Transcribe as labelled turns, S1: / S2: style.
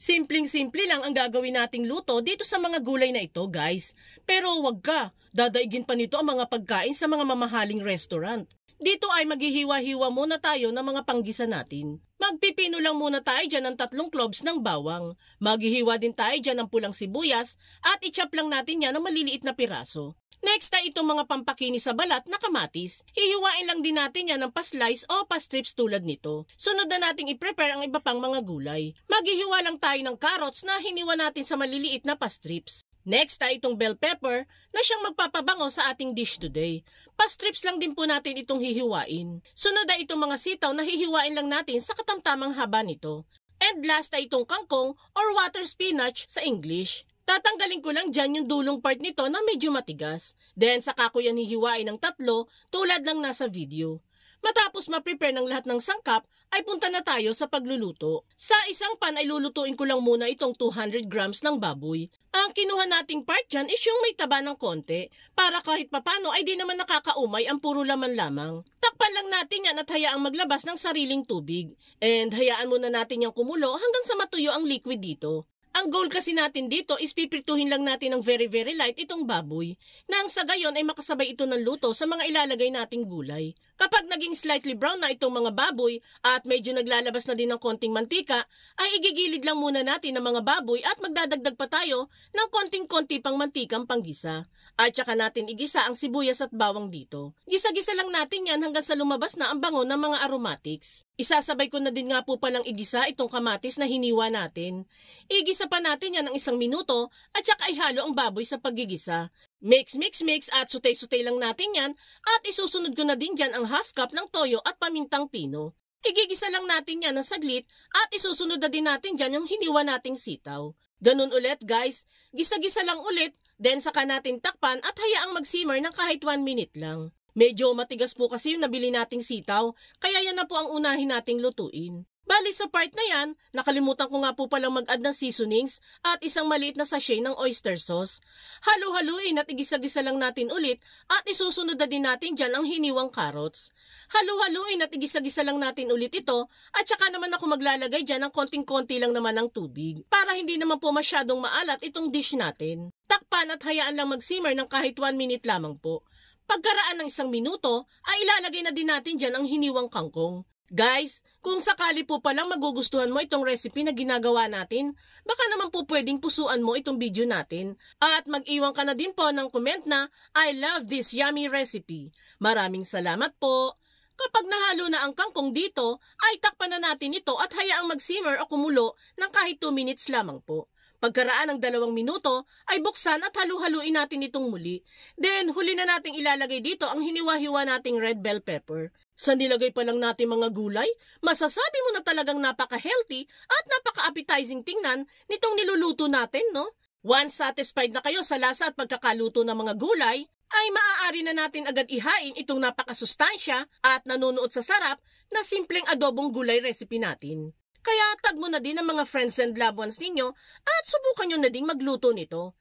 S1: Simpleng-simple lang ang gagawin nating luto dito sa mga gulay na ito, guys. Pero wag ka, dadaigin pa nito ang mga pagkain sa mga mamahaling restaurant. Dito ay maghihiwa-hiwa muna tayo ng mga panggisa natin. Magpipino lang muna tayo dyan ng 3 cloves ng bawang. Maghihiwa din tayo dyan ng pulang sibuyas at i-chop lang natin yan ng maliliit na piraso. Next ay itong mga pampakinis sa balat na kamatis. Hihiwain lang din natin yan ng pa-slice o pa-strips tulad nito. Sunod na nating i-prepare ang iba pang mga gulay. Maghihiwa lang tayo ng carrots na hiniwa natin sa maliliit na pa-strips. Next ay itong bell pepper na siyang magpapabango sa ating dish today. Pa-strips lang din po natin itong hihiwain. Sunod ay itong mga sitaw na hihiwain lang natin sa katamtamang haba nito. And last ay itong kangkong or water spinach sa English. Tatanggalin ko lang dyan yung dulong part nito na medyo matigas. Then saka ko yan hihiwain ng 3 tulad lang nasa video. Matapos ma-prepare ng lahat ng sangkap, ay punta na tayo sa pagluluto. Sa isang pan ay lulutuin ko lang muna itong 200 grams ng baboy. Ang kinuha nating part dyan is yung may taba ng konti, para kahit papano ay di naman nakakaumay ang puro laman lamang. Takpan lang natin yan at hayaang maglabas ng sariling tubig. And hayaan muna natin yung kumulo hanggang sa matuyo ang liquid dito. Ang goal kasi natin dito is pipirtuhin lang natin ng very light itong baboy, nang sa gayon ay makasabay ito ng luto sa mga ilalagay nating gulay. Kapag naging slightly brown na itong mga baboy at medyo naglalabas na din ng konting mantika, ay igigilid lang muna natin ang mga baboy at magdadagdag pa tayo ng konting-konti pang mantikang panggisa. At saka natin igisa ang sibuyas at bawang dito. Gisa-gisa lang natin yan hanggang sa lumabas na ang bango ng mga aromatics. Isasabay ko na din nga po palang igisa itong kamatis na hiniwa natin. Igisa pa natin yan ng 1 minuto at saka ihalo ang baboy sa paggigisa. Mix at sutay-sutay lang natin yan at isusunod ko na din dyan ang half cup ng toyo at pamintang pino. Igigisa lang natin yan ng saglit at isusunod na din natin dyan yung hiniwa nating sitaw. Ganun ulit guys, gisa-gisa lang ulit, then saka natin takpan at hayaang mag-simmer ng kahit 1 minute lang. Medyo matigas po kasi yung nabili nating sitaw, kaya yan na po ang unahin nating lutuin. Bali sa part na yan, nakalimutan ko nga po palang mag-add ng seasonings at isang maliit na sachet ng oyster sauce. Halu-haluin at igisa-gisa lang natin ulit at isusunod na din natin dyan ang hiniwang carrots. Halu-haluin at igisa-gisa lang natin ulit ito at saka naman ako maglalagay dyan ng konting-konti lang naman ng tubig para hindi naman po masyadong maalat itong dish natin. Takpan at hayaan lang mag-simmer ng kahit 1 minute lamang po. Pagkaraan ng 1 minuto ay ilalagay na din natin dyan ang hiniwang kangkong. Guys, kung sakali po palang magugustuhan mo itong recipe na ginagawa natin, baka naman po pwedeng pusuan mo itong video natin. At mag-iwan ka na din po ng comment na I love this yummy recipe. Maraming salamat po. Kapag nahalo na ang kangkong dito, ay takpan na natin ito at hayaang mag-simmer o kumulo ng kahit 2 minutes lamang po. Pagkaraan ng 2 minuto, ay buksan at halu-haluin natin itong muli. Then, huli na nating ilalagay dito ang hiniwa-hiwa nating red bell pepper. Sa nilagay pa lang natin mga gulay, masasabi mo na talagang napaka-healthy at napaka-appetizing tingnan nitong niluluto natin, no? Once satisfied na kayo sa lasa at pagkakaluto ng mga gulay, ay maaari na natin agad ihain itong napakasustansya at nanunuot sa sarap na simpleng adobong gulay recipe natin. Kaya tag mo na din ang mga friends and loved ones ninyo at subukan nyo na ding magluto nito.